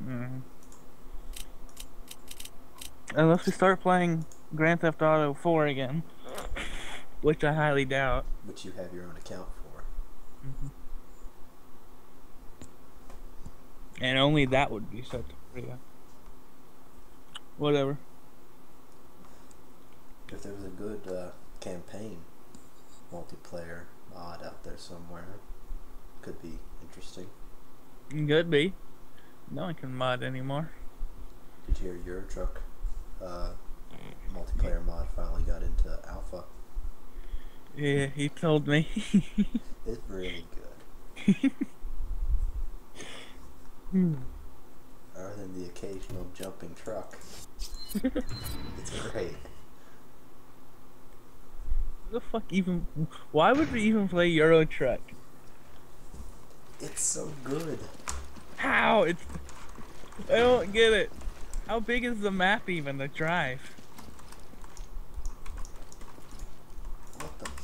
Mm. Unless we start playing Grand Theft Auto 4 again, which I highly doubt. Which you have your own account for. Hmm. And only that would be set to free. Whatever. If there was a good campaign multiplayer mod out there somewhere, could be interesting. Could be. No one can mod anymore. Did you hear Euro Truck multiplayer mod finally got into alpha? Yeah, he told me. It's really good. Other than the occasional jumping truck. It's great. The fuck even? Why would we even play Euro Truck? It's so good. How? I don't get it. How big is the map even to drive? What the?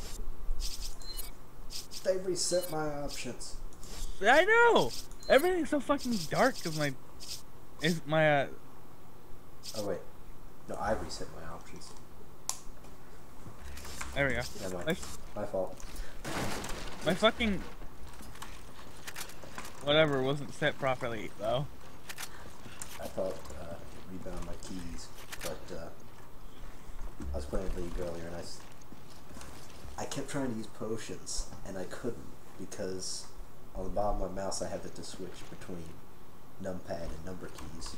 They reset my options. I know. Everything's so fucking dark because my Oh wait, no, I reset my options. There we go. Yeah, my fault. My fucking whatever wasn't set properly though. I thought rebound my keys, but I was playing League earlier and I kept trying to use potions and I couldn't because on the bottom of my mouse I have it to switch between numpad and number keys.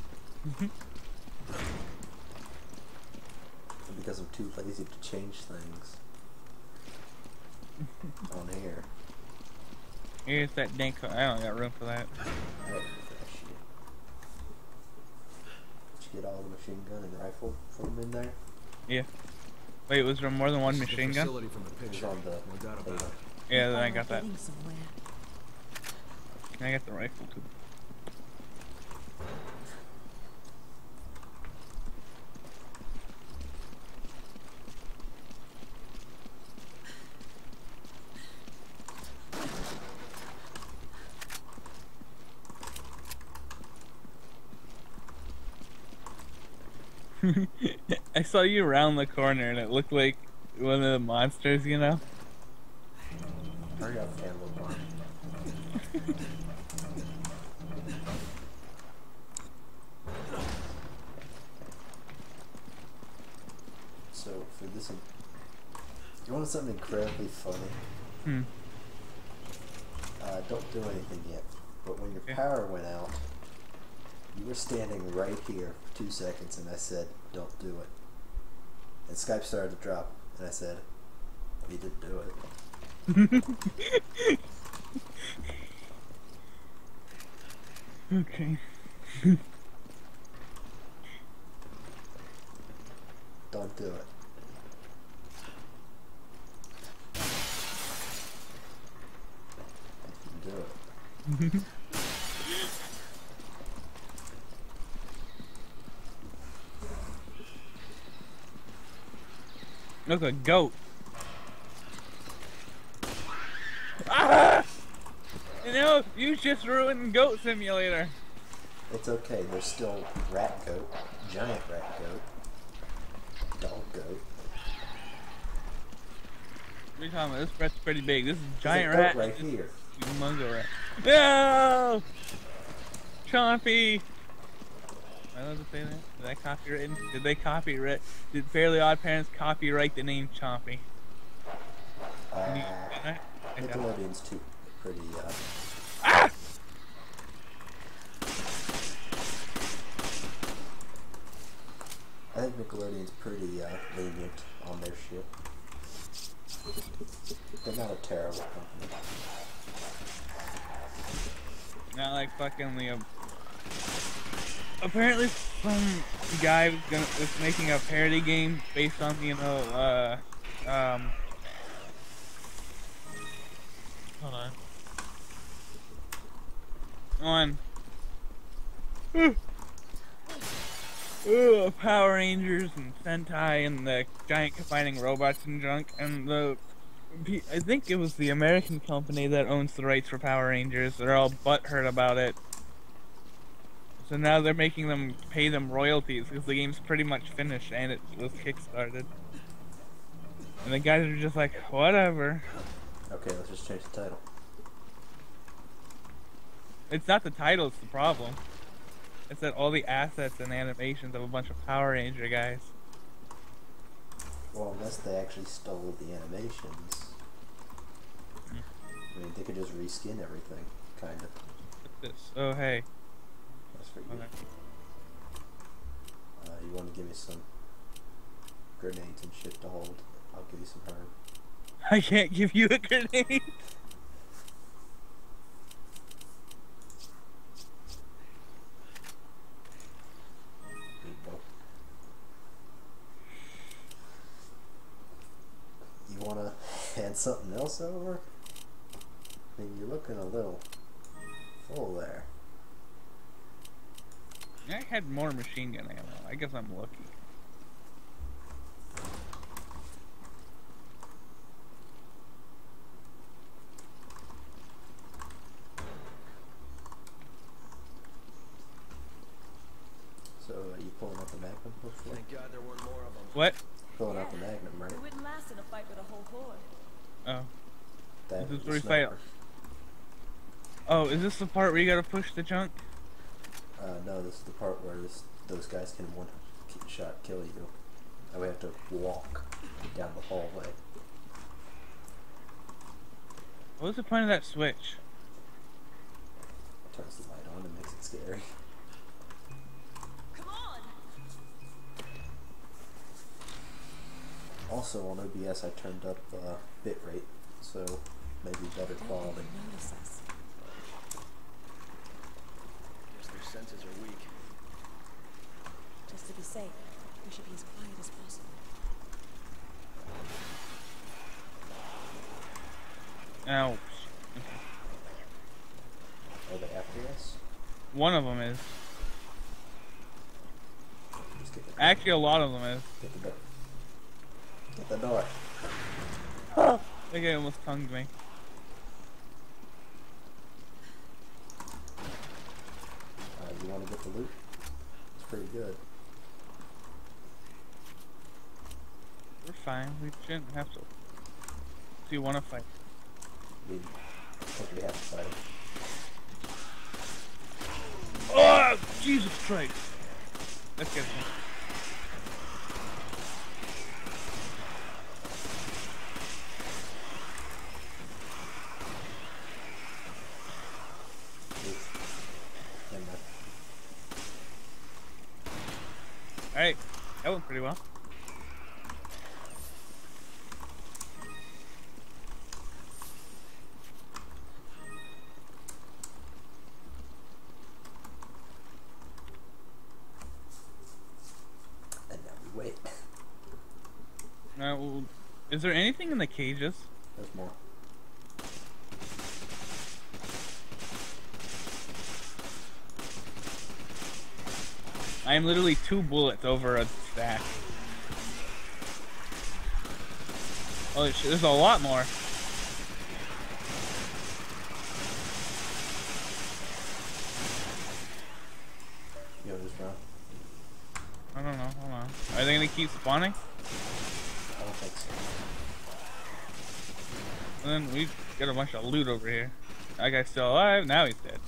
Because I'm too lazy to change things on here. Here's that dank. I don't got room for that. What that shit? Did you get all the machine gun and rifle from in there? Yeah. Wait, was there more than one machine gun? From the picture. On the No doubt about it. Yeah, then I got that. I got the rifle too. I saw you around the corner and it looked like one of the monsters, you know? Hurry up, Candle Bar. So, for this, you want something incredibly funny? Don't do anything yet, but when your power went out, you were standing right here for 2 seconds and I said, don't do it. And Skype started to drop and I said, we didn't do it. Okay. Don't do it. You do it. Look, a goat. Ah! You know, you just ruined Goat Simulator. It's okay, there's still rat goat, giant rat goat, dog goat. What are you talking about? This rat's pretty big. This is giant There's a rat. goat right here. Mungo rat. No! Chompy! Am I allowed to say that? Did I copyright? Did they copyright? Did Fairly Odd Parents copyright the name Chompy? Nickelodeon's too pretty, Ah! I think Nickelodeon's pretty lenient on their shit. They're not a terrible company. Not like fucking the. Apparently, some guy was making a parody game based on hold on. Power Rangers and Sentai and the giant fighting robots and junk, and I think it was the American company that owns the rights for Power Rangers. They're all butthurt about it. So now they're making them pay them royalties because the game's pretty much finished and it was kickstarted. And the guys are just like, whatever. Okay, let's just change the title. It's not the title, it's the problem. It's that all the assets and animations of a bunch of Power Ranger guys. Well, unless they actually stole the animations. I mean, they could just reskin everything, kind of. What's this? Oh, hey. That's for you. Okay. You want to give me some grenades and shit to hold? I'll give you some herb. I can't give you a grenade. You want to hand something else over? I mean, you're looking a little full there. I had more machine gun ammo. I guess I'm lucky. So, you pulling out the Magnum, hopefully? Thank God there weren't more of them. What? Pulling out the Magnum, right? We wouldn't last in a fight with a whole horde. Oh. That This is was where we the fight. sniper. Oh, is this the part where you gotta push the junk? No, this is the part where those guys can one shot kill you. And we have to walk down the hallway. What was the point of that switch? Turns the light on and makes it scary. Come on! Also on OBS I turned up bitrate, so maybe better quality. Notice us. Guess their senses are weak. Just to be safe, we should be as quiet as possible. Ouch. Are they after us? One of them is. Just get the Actually, a lot of them is. Get the door. Get the door. That guy almost tongued me. You want to get the loot? It's pretty good. We're fine. We shouldn't have to. Do you want to fight? I think we have to fight. Oh, Jesus Christ! Let's get him. Alright, that went pretty well. And now we wait. Well, is there anything in the cages? There's more. I am literally 2 bullets over a stack. Oh shit, there's a lot more. You want to just run? I don't know, hold on. Are they gonna keep spawning? I don't think so. And then we got a bunch of loot over here. That guy's still alive, now he's dead.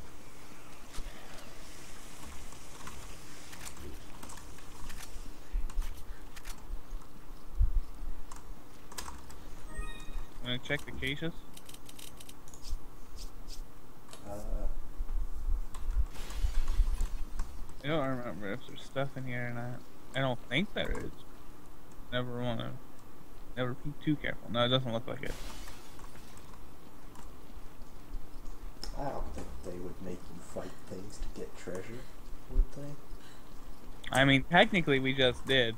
I'm gonna check the cases. I don't remember if there's stuff in here or not. I don't think there is. Never be too careful. No, it doesn't look like it. I don't think they would make you fight things to get treasure, would they? I mean, technically we just did.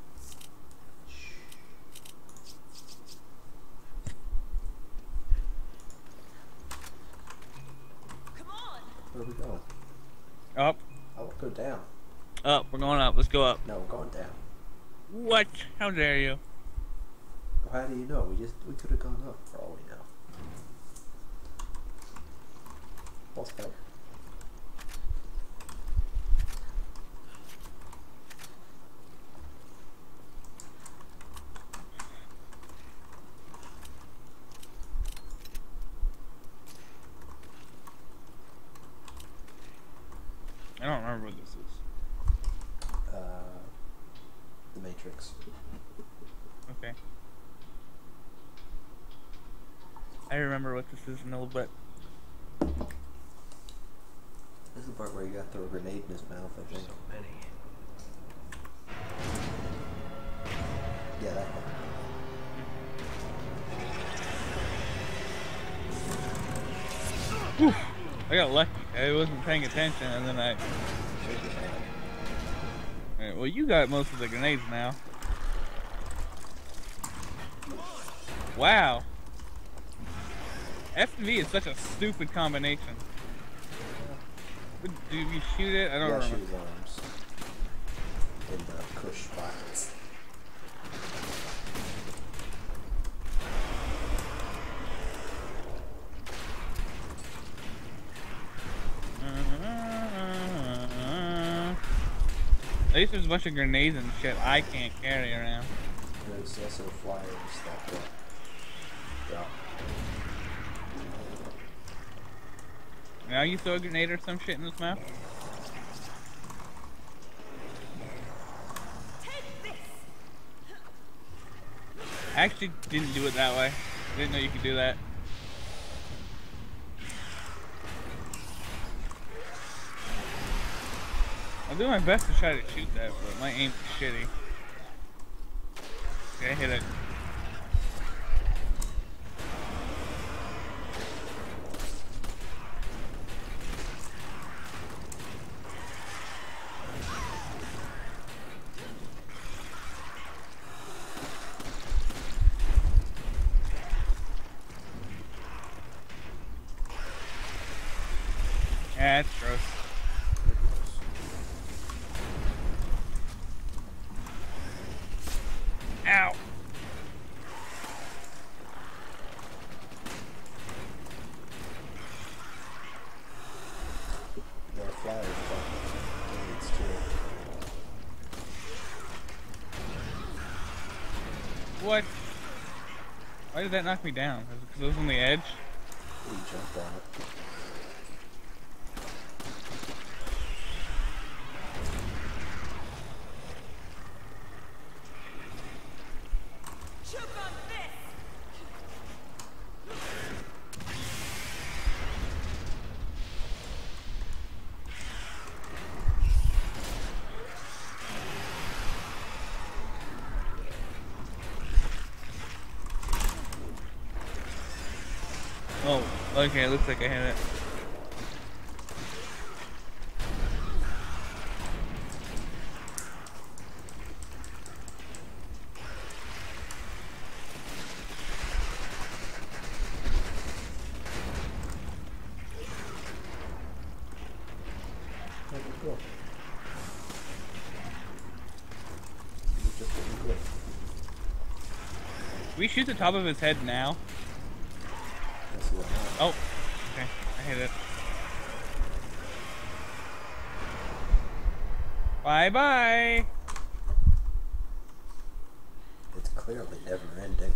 Come on! Where are we going? Up. I will go down. Up. We're going up. Let's go up. No, we're going down. What? How dare you? Well, how do you know? We could have gone up for all we know. False pipe. I don't remember what this is. The Matrix. Okay. I remember what this is in a little bit. This is the part where he got throw a grenade in his mouth, I think. So many. Yeah, that one. Whew. I got lucky. I wasn't paying attention, and then I... Shake your hand. Alright, well, you got most of the grenades now. Wow. F and V is such a stupid combination. Do you shoot it? I don't Yeah, remember. shoot his arms. In the cush spots. At least there's a bunch of grenades and shit I can't carry around. There's also flyers that drop. Now you throw a grenade or some shit in this map? I actually didn't do it that way. I didn't know you could do that. I'll do my best to try to shoot that, but my aim's shitty. Okay, I hit it. Yeah, that's gross. Ow! There are flyers dropping grenades too. What? Why did that knock me down? Was it because I was on the edge? He jumped on it. Oh, okay, it looks like I hit it. Where'd it go? It just didn't click. Can we shoot the top of his head now? Let's see what happens. Oh, okay, I hit it. Bye bye! It's clearly never ending.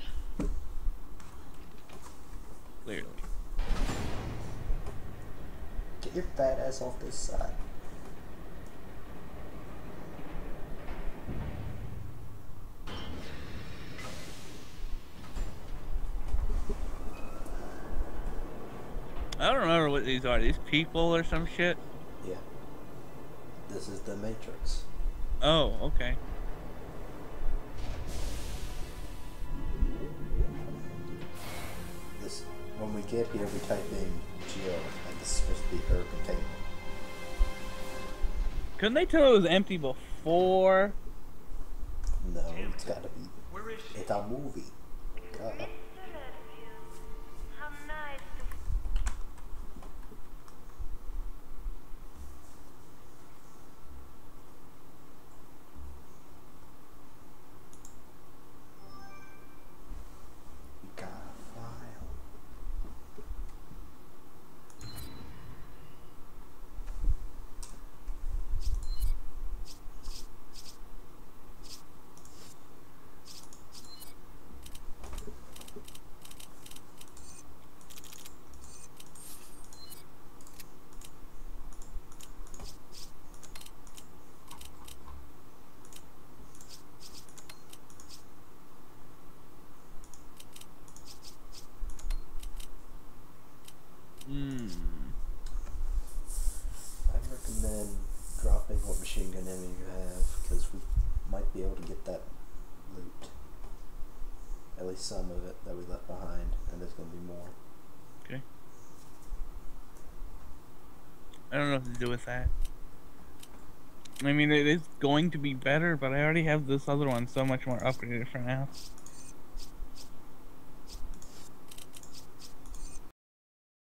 Clearly. Get your fat ass off this side. I don't remember what these are. These people or some shit? Yeah. This is the Matrix. Oh, okay. This, when we get here, we type in Geo, and this is supposed to be her containment. Couldn't they tell it was empty before? No, it's gotta be. Where is she? It's a movie. God. How nice to We got a file. some of it that we left behind, and there's gonna be more. Okay. I don't know what to do with that. I mean, it is going to be better, but I already have this other one so much more upgraded for now.